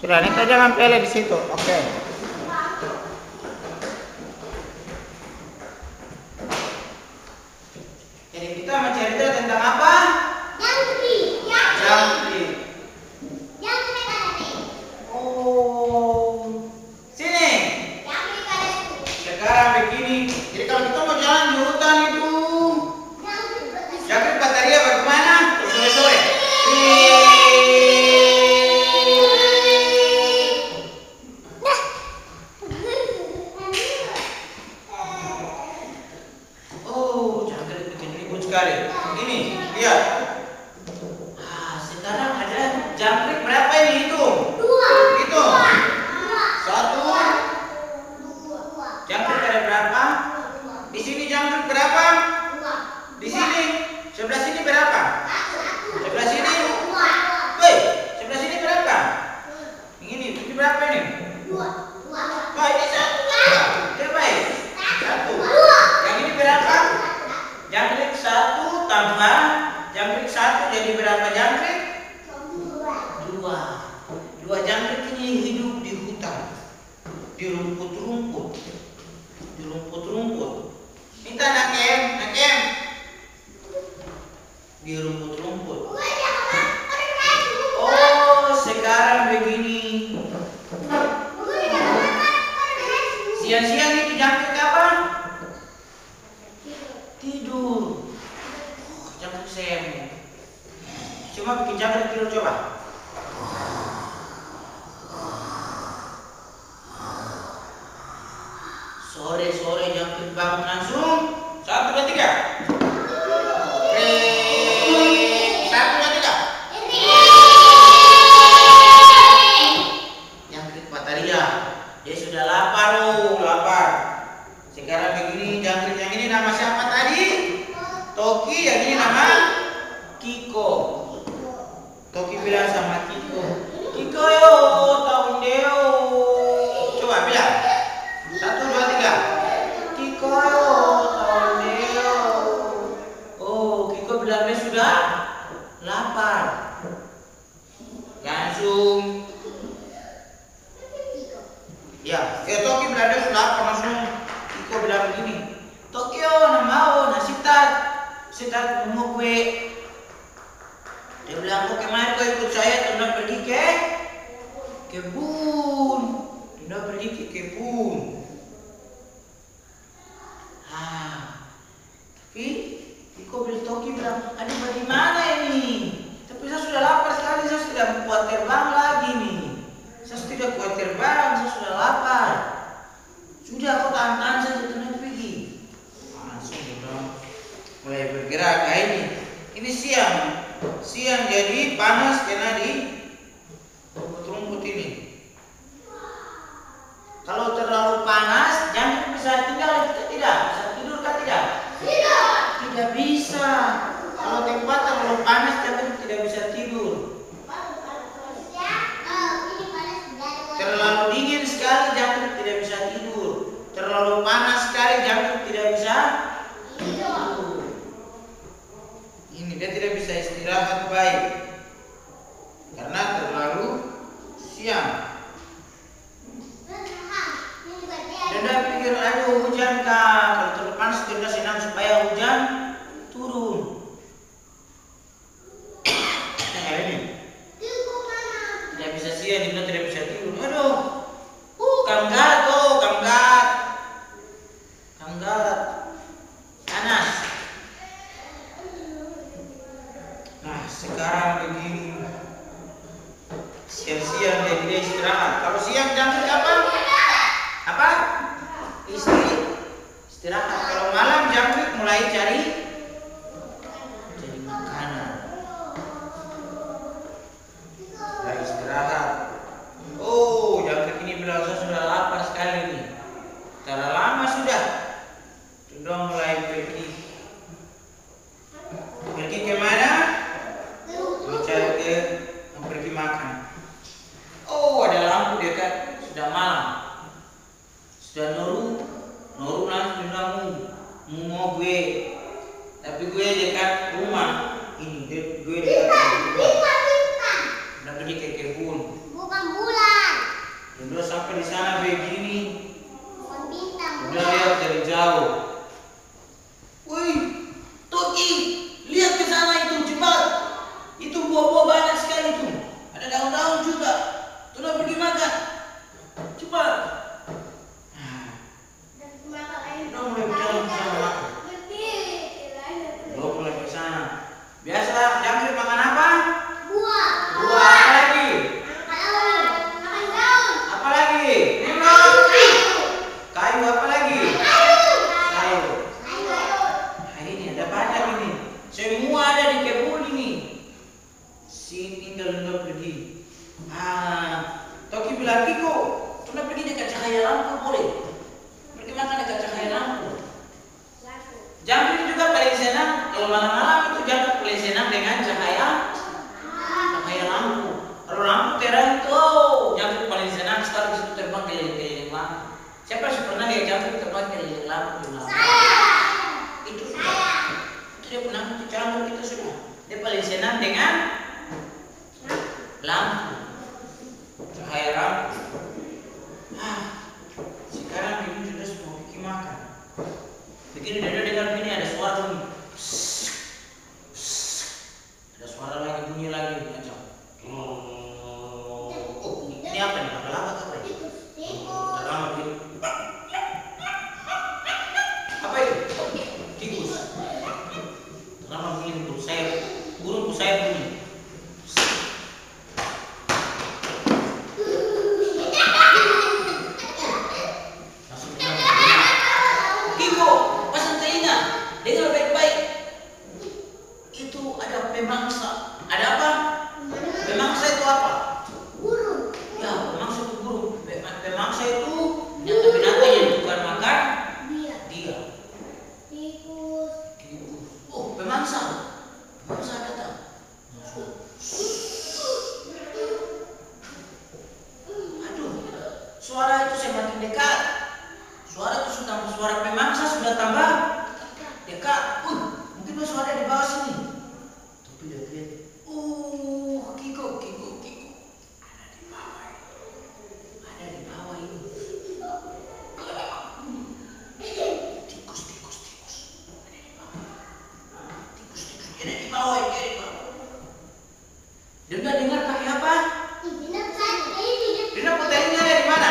Sudah, Neta jangan pele di situ. Oke. Jadi kita mau cerita tentang apa? Jangkrik. Jangkrik. Jangkrik ada nih. Oh, sini. Jangkrik ada tuh. Sekarang begini. Jadi kalau kita mau jalan di hutan itu, jangkrik bataria bagaimana? Sore-sore. Oh, jangkrik bikin ribut sekali. Ini, lihat. Sekarang ada jangkrik berapa ini? Hitung. Hitung. Satu. Jangkrik ada berapa? Di sini jangkrik berapa? Di sini. Sebelah sini berapa? Sebelah sini. Woi, sebelah sini berapa? Ini berapa ini? Oh, ini satu. Oke, baik. Satu. Yang ini berapa? Jangkrik satu tambah jangkrik satu jadi berapa jangkrik? Dua. Dua jangkrik ini hidup di hutan, di rumput-rumput, di rumput-rumput. Minta nakem, nakem. Di rumput-rumput. Oh, sekarang begini. Siang-siang itu jangkrik kapan? Tidur. Oh, jangkrik semu. Coba bikin jangkrik tidur coba. Sore-sore jangkrik bangun langsung. 1, 2, 3. Jangkrik bataria. Dia sudah lapar, lapar. Sekarang begini jangkrik yang ini nama siapa tadi? Toki, yang ini nama Kiko. Toki bilang sama Kiko, Kiko yo, tahun deo. Coba bilang. 1, 2, 3. Kiko yo, tahun deo. Oh, Kiko bilang dia sudah lapar. Langsung. Ya, Toki bilang dia sudah lapar langsung. Kiko bilang begini, Tokyo namao nasi tat mau kue. Dia bilang, kok kemana kau ikut saya? Tunda pergi ke kebun. Tunda pergi ke kebun. Tapi Kiko bilang, Toki bilang, aduh bagaimana ini? Tapi saya sudah lapar sekali, saya sudah kuat terbang lagi nih. Saya tidak kuat terbang, saya sudah lapar. Sudah kau tahan-tahan saja, tunda pergi. Langsung dia bilang, mulai bergerak. Ini siang. Siang jadi panas karena di rumput-rumput ini. Kalau terlalu panas, jangkrik bisa tinggal tidak? Bisa tidur kan tidak? Tidak bisa. Kalau tempat terlalu panas, jangkrik tidak bisa tidur. Terlalu dingin sekali, jangkrik tidak bisa tidur. Terlalu panas sekali, jangkrik tidak bisa tidur. Ini dia tidak bisa istirahat baik karena terlalu siang. Dan dia pikir, aduh hujan kah? Kalau terlalu panas kita senang supaya hujan turun. Ini tidak bisa siang, dia tidak bisa tidur. Aduh, kamgarat tuh, kamgarat, panas. Nah, sekarang begini. Siang-siang dia istirahat. Kalau siang jangkrik apa? Istirahat. Kalau malam jangkrik mulai cari makanan. Nah, istirahat. Oh, jangkrik ini bilang saya sudah lapar sekali nih. Terlalu lama sudah. Sudah mulai pergi. Pergi kemana? Pergi makan. Oh, ada lampu dekat. Sudah malam. Sudah noru langsung bilang mau gue. Tapi gue dekat rumah. Ini gue dekat rumah. Udah pergi ke kebun. Bukan bulan. Udah sampai di sana begini. Pohon bintang. Udah lihat dari jauh. Wih, Toki, lihat ke sana itu cepat. Itu buah-buah banyak sekali itu. Ada daun-daun juga. Sudah pergi makan. Cepat. Dan makan air. Udah mulai berjalan ke sana makan. Udah mulai ke sana. Biasa jangkrik makan apa? Buah. Buah apa lagi? Makan daun. Apa lagi? Nengok. Kayu apa lagi? Kayu. Nah, ini ada banyak ini. Semua ada di kebun ini. Sini tinggal pergi. Toki bilang, Kiko, sudah pergi dekat cahaya lampu boleh? Pergi makan dekat cahaya lampu. Jangkrik juga paling senang kalau malam-malam itu jangkrik paling senang dengan cahaya lampu. Kalau lampu terang itu, jangkrik paling senang sekali itu terbang keliling-keliling lampu. Siapa sih pernah lihat jangkrik terbang keliling lampu di malam? Itu dia pernah itu jangkrik itu sudah. Dia paling senang dengan lampu, cahaya lampu. Sekarang ini sudah semua bikin makan. Begini dia dengar ini ada suara bunyi. Ada suara lagi bunyi lagi macam. Oh, ini apa nih? Laba-laba apa ini? Terlama begini. Apa itu? Tikus. Terlama begini burung sayap. Burung sayap bunyi. Dengar baik-baik. Itu ada pemangsa. Ada apa? Pemangsa itu apa? Burung. Ya, pemangsa itu burung. Pemangsa itu binatang-binatang yang bukan makan dia. Tikus. Oh, pemangsa. Pemangsa datang. Aduh, suara itu semakin dekat. Suara itu suara pemangsa sudah tambah dekat. Mungkin suara di bawah sini. Tapi dia lihat. Kiko. Ada di bawah ini. Tikus. Ada di bawah. Dia dengar pakai apa? Dia putarnya dari mana?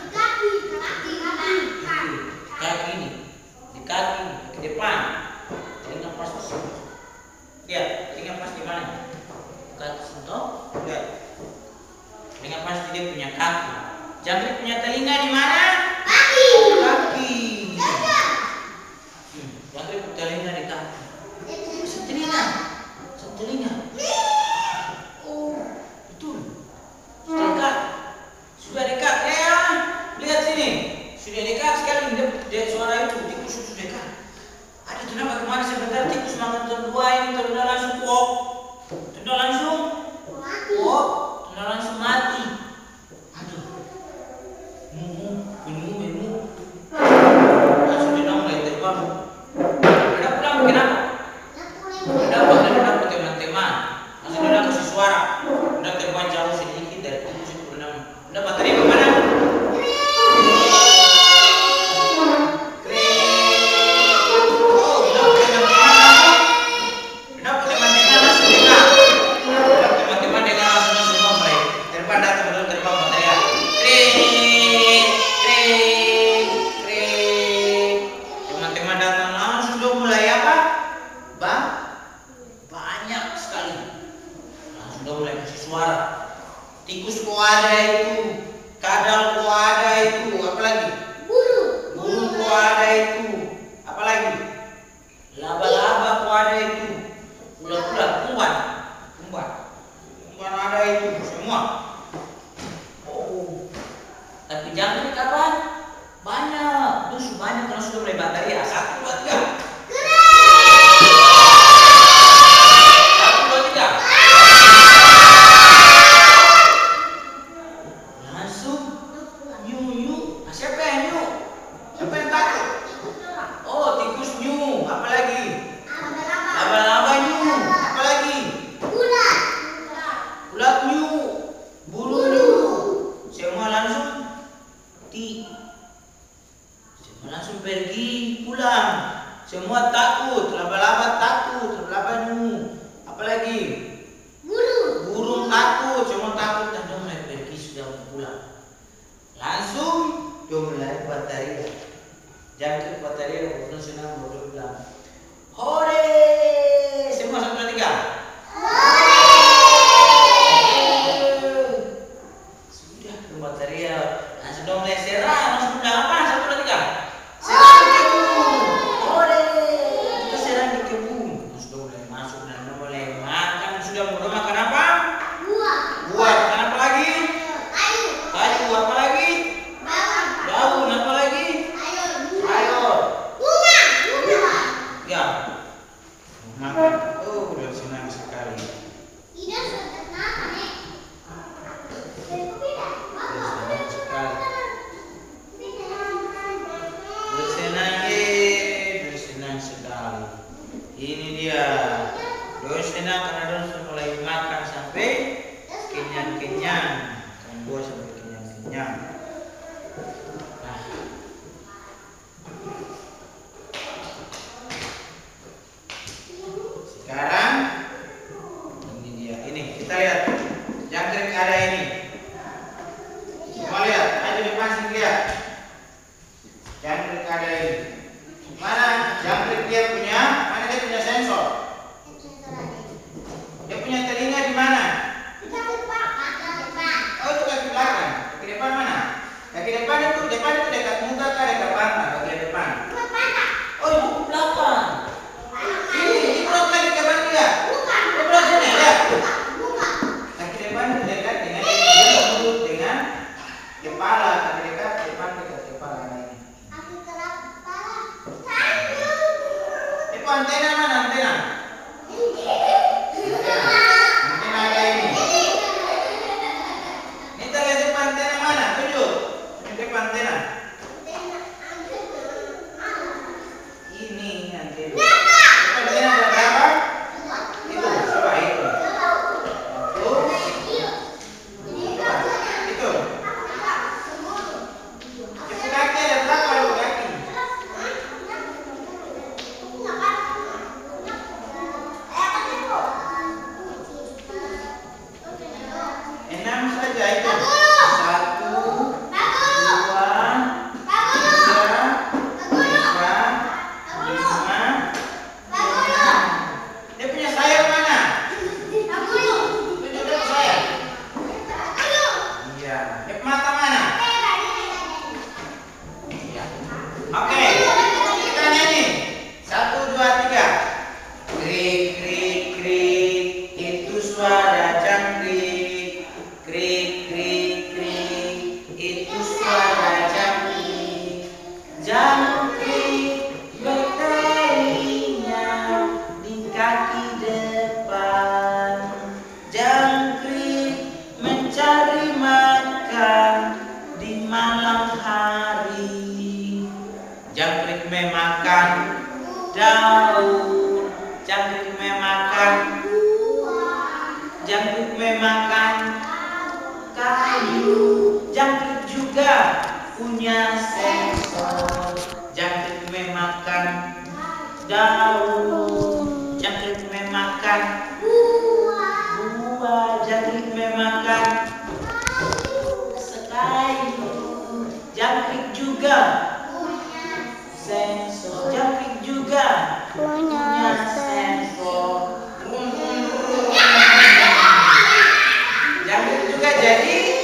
Kaki ini. Di kaki depan. Telinga pas di sini. Lihat, telinga pas di mana? Kaki sentuh. Lihat. Telinga pas di dia punya kaki. Jangkrik punya telinga di mana? Kaki. Jangkrik punya telinga di kaki. Setelinga. Oh, betul. Sudah dekat. Lihat sini. Sudah dekat sekali. Dia suara itu. Tikus sudah dekat. Ada kenapa kemarin sebentar tikus makan terdua ini terdua langsung pop. Terdua langsung mati. Aduh. Memu. Langsung dia mulai terbang. Ada pulang kenapa? Ada apa dengan teman-teman? Langsung dia kasih suara. Udah terbang jauh sedikit dari tikus itu udah baterai kemana? Teman-teman dengar langsung semua mulai terbang datang langsung pergi pulang. Semua takut, laba-laba takut, laba-laba nemu. Apalagi burung takut, semua takut dan dia mulai pergi sudah pulang. Langsung dia mulai bataria. Jangkrik bataria waktu senang baru bilang, hore! Semua 1, 2, 3. Sudah bataria langsung dia mulai serang, langsung bilang apa? 1, 2, 3. Serang di kebun. Hore! Kita serang di kebun. Sudah mulai masuk dan mulai makan. Sudah mulai makan apa? Buah. Makan apa lagi? Kayu. Apa lagi? Daun. Apa lagi? Sayur. Bunga. Ya. Makan. Oh, udah senang sekali. Bersenang sekali. Ini dia. Dia senang karena dia sudah mulai makan sampai kenyang-kenyang. Kan dua sampai kenyang-kenyang. Nah. Sekarang ini dia. Ini kita lihat. Jangkrik ada ini. Semua lihat. Ayo depan sini lihat. Jangkrik ada ini. Mana jangkrik dia punya? Mana dia punya sensor? Dia punya telinga di mana? Oh, itu kaki belakang. Kaki depan mana? Kaki depan itu dekat muka kah dekat pantat? Kaki depan. Oh, itu ke belakang. Ini perut lagi ke belakang dia. Sebelah sini ya. Kaki depan itu dekat dengan mulut dengan kepala. Kaki dekat depan dekat kepala ini. Itu antena mana antena? Antena ada ini. Ini terlihat depan antena mana? Tunjuk. Ini depan antena. Ini antena. Depan antena ada berapa? Itu. Coba itu. Itu. Itu kaki ada berapa? Itu kaki. 6 saja itu. 1, 2, 3, 4, 5, 6. Dia punya sayap mana? Tunjuk dulu sayap. Iya. Dia mata mana? Iya. Oke. Kita nyanyi. 1, 2, 3. Krik krik krik. Itu suara jangkrik. Krik krik krik. Itu suara jangkrik. Jangkrik bertelinga di kaki depan. Jangkrik mencari makan di malam hari. Jangkrik memakan daun. Jangkrik memakan. Jangkrik memakan kayu. Jangkrik juga punya sensor. Jangkrik memakan daun. Jangkrik memakan buah. Jangkrik memakan kayu. Jangkrik juga sensor. Jangkrik juga punya sensor. Jangkrik juga jadi